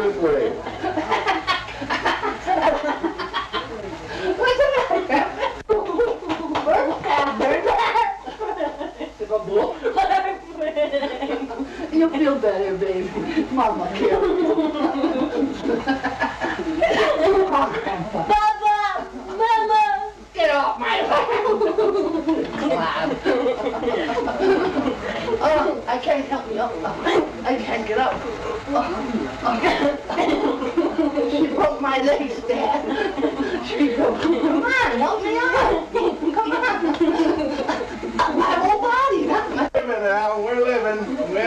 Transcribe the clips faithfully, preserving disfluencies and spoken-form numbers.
this way. What's the matter? You feel better, baby. Mama killed you. Papa! Mama! Get off my lap! Clap. Oh, I can't help me up. I can't get up. Oh, she broke my legs, Dad. She broke. Come on, help me out. Come on. My whole body, not my... Wait a minute, Allan, we're living.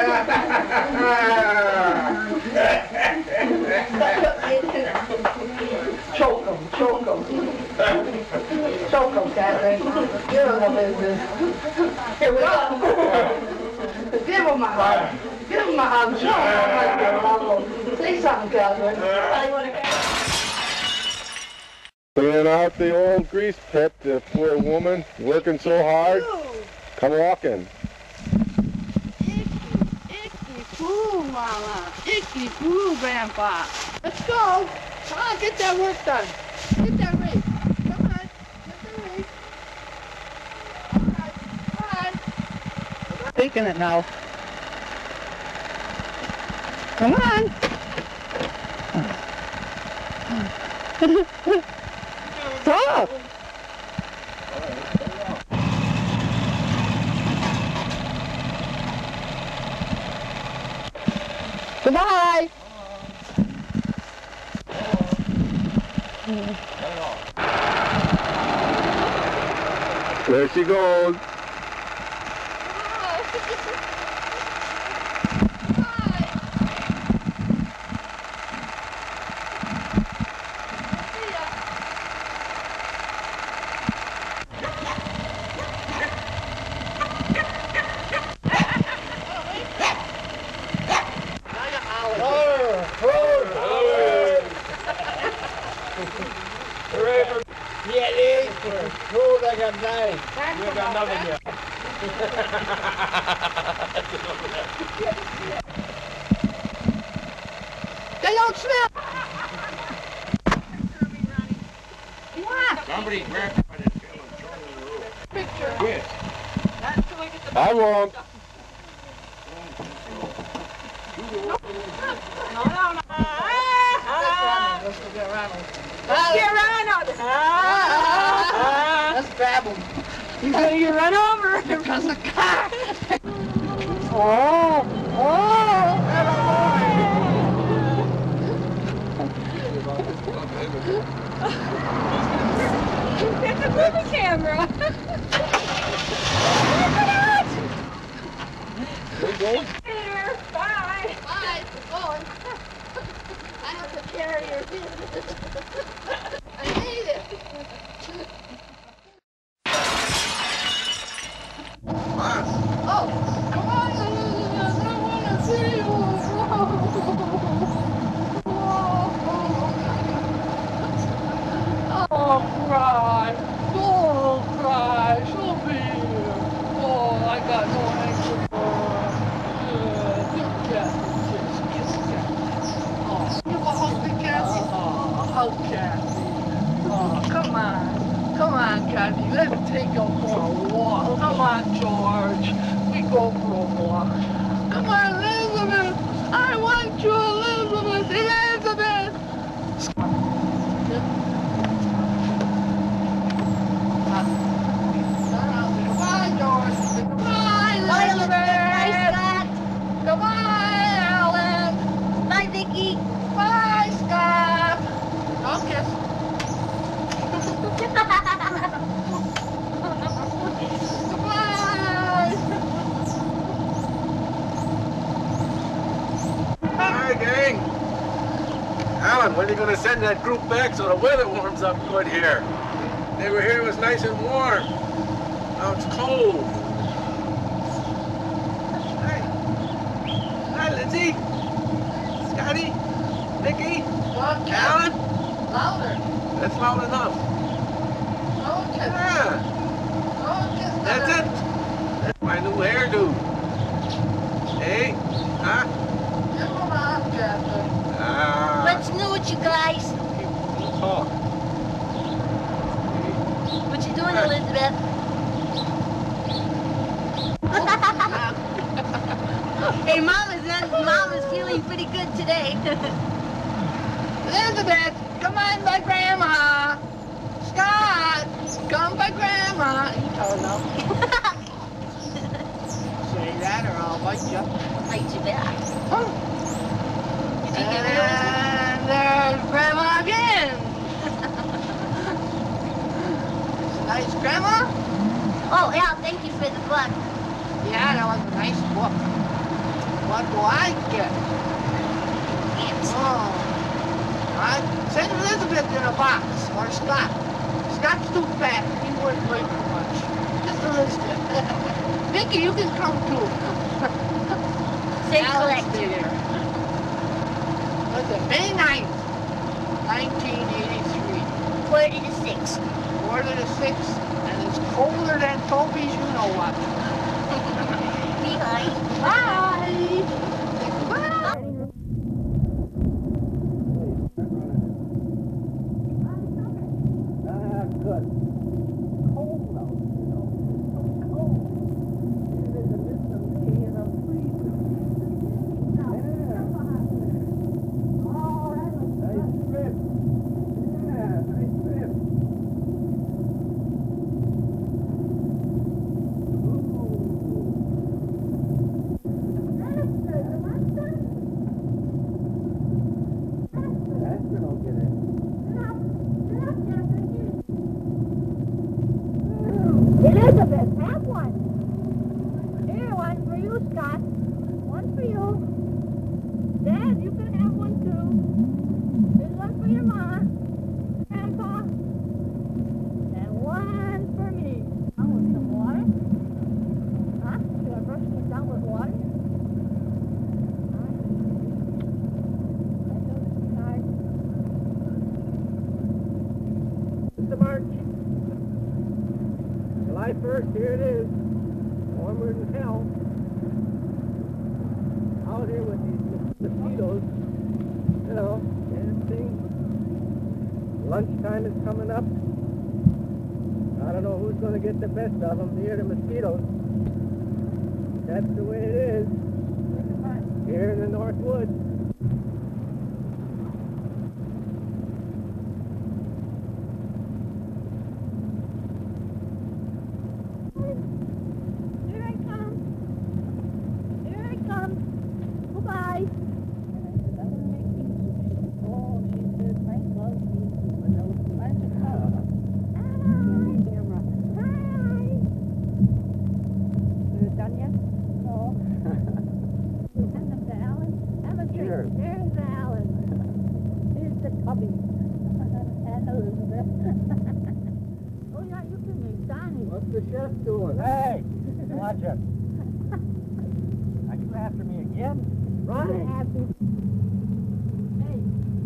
Choke him, choke him. Choke him, Cathy. Give him the business. Here we go. Give him a hug. Give him a hug. Show him how much you love him. Say something, Cathy. Cleaning out the old grease pit, the poor woman, working so hard. Come walking. Icky, icky poo, Mama. Icky poo, Grandpa. Let's go. Come on, get that work done. Get that race. Come on, get the race. All right, come on. Taking it now. Come on. Stop. Goodbye. There she goes. They don't smell. Somebody grabbed me by the tail and thrown me in the room. Picture. Yes. I won't. No, no, no. Let's go get Ronald. Let's get Ronald. Let's grab him. He's gonna get run over because of the car. Oh, oh, Get the movie camera. Here, bye. Bye, we're going. I have to carry your business. I hate it. Oh, come on, Elizabeth. I want to see you. Oh, cry. Don't cry. She'll be here. Oh, I got no answer for her. Yeah, give Cathy a kiss. Kiss Cathy. Oh, give a hug to Cathy. Oh, hug Cathy. Oh, come on. Come on, Cathy. Let me take you for a walk. Come on, George. We go for a walk. Come on, Elizabeth. I want you, Elizabeth. Elizabeth. Goodbye, George. Goodbye, Elizabeth. Bye, Scott. Goodbye, Allan. Bye, Vicky. Bye, Scott. I'll kiss. Hi, gang. Allan, when are you going to send that group back so the weather warms up good here? They were here, it was nice and warm. Now it's cold. Hi. Hi, Lindsay. Scotty. Vicky. Allan. Louder. That's loud enough. Okay. Yeah. Okay. That's it. That's my new hairdo. Hey. Huh? Give him a hug, Cathy. Ah. Hey, Mama's in, Mama's feeling pretty good today. Elizabeth, come on by Grandma. Scott, come by Grandma. He told no. Say that or I'll bite you. Bite you back. Huh? Did you get rid of And there's Grandma again. Nice, Grandma? Oh, yeah, thank you for the book. Yeah, that was a nice book. What do I get? Oh, I send Elizabeth in a box, or Scott. Scott's too fat. He wouldn't weigh too much. Just Elizabeth. Vicky, you can come too. Say Allan, collect. stay there. What's it? May ninth, nineteen eighty-three. Quarter to six. Quarter to six, and it's colder than Toby's you know what. Behind. Bye! Bye. Ah, good. Cold though, you know. So cold. You're in the midst of me and I'm freezing. Yeah. Oh, that was nice trip. Yeah, nice trip. Elizabeth, have one. Here, one for you, Scott. One for you. Dad, you can have one too. Here's one for your ma, Grandpa, and one for me. I want some water. Huh? Should I brush this down with water? It's the March. July first, here it is. Warmer than hell. Out here with these mosquitoes. You know, dancing. Lunchtime is coming up. I don't know who's going to get the best of them, me or the mosquitoes. That's the way it is. Here in the North Woods. Here I come. Here I come. Goodbye. Oh, she says, I love you. Hi. Camera. Hi. Is it done yet? No. Send them to Allan. Have a drink. Sure. There's Allan. Here's the cubby. And Elizabeth. Oh, yeah, you can make Donnie. What's the chef doing? Hey! Watch it. Are you after me again? Ronnie! Happy. Hey.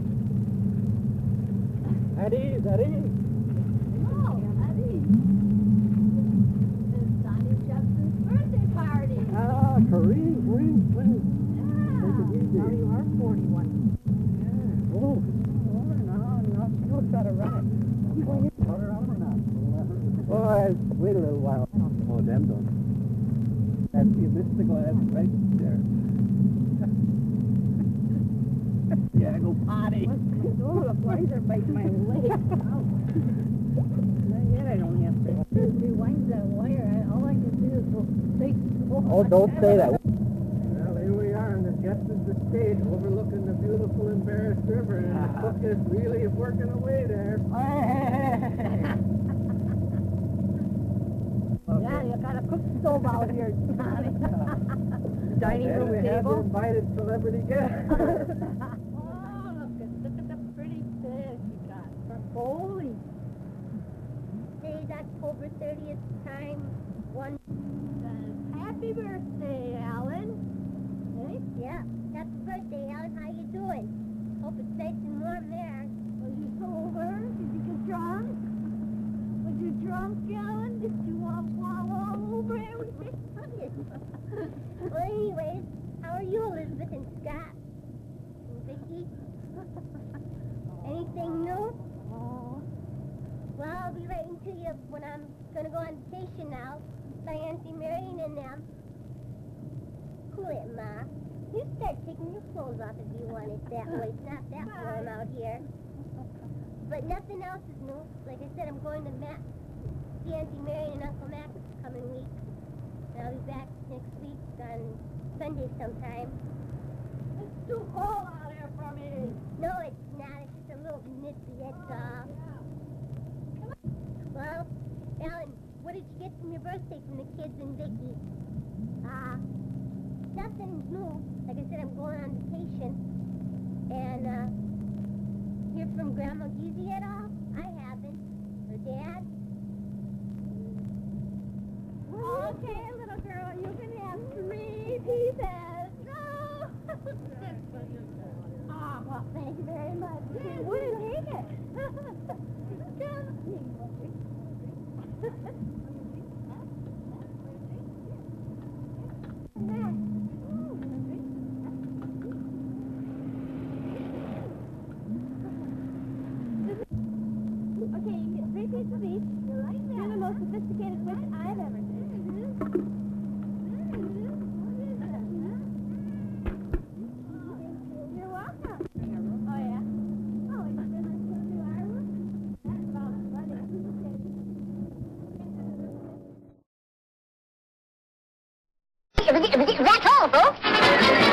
At ease, at ease. Oh, Eddie. It's Donnie Jepson's birthday party. Ah, Kareem, Kareem, Kareem. Yeah. Take it easy. Now you are forty-one. Yeah. Oh. Oh, no, no, still got to run it. Put her up or not? Boy, wait a little while. Oh, them don't. That's you missed the glass right there. Yeah, go potty. Oh, the flies are biting my leg. Not yet, I don't have to. She winds that wire. I, all I can do is go take. Oh, don't say that. Well, here we are on the Jetson's estate overlooking the beautiful Embarrassed River, and the cook is really working away there. Yeah, you got a cook stove out here, Johnny. Dining And room we have the table. invited celebrity guest. Oh, look at, look at the pretty fish you got. Holy. Today's October thirtieth time. One. Happy birthday, Allan. Hey? Yeah, happy birthday, Allan. How you doing? Hope it's nice and warm there. Was you sober? Did you get drunk? Was you drunk, Allan? Did you walk all over everything? Well, anyways, how are you, Elizabeth and Scott? And Vicky? Anything new? Well, I'll be writing to you when I'm going to go on vacation now by Auntie Marion and them. cool it, Ma. You start taking your clothes off if you want it that way. It's not that warm out here. But nothing else is new. Like I said, I'm going to Matt, see Auntie Mary and Uncle Mac this coming week. And I'll be back next week on Sunday sometime. It's too cold out here for me. No, it's not. It's just a little nippy, that's all. Well, Allan, what did you get from your birthday from the kids and Vicky? Uh, nothing new. Like I said, I'm going on vacation. And, uh, hear from Grandma Giese at all? I haven't. Or Dad? Okay, little girl, you can have three pieces. No! Ah, well, thank you very much. You wouldn't take it. Okay, you get three pieces of each. You're the most sophisticated witch I've ever seen. You're welcome. Oh, yeah? Oh, you've been to our room? That's about funny. That's all, folks.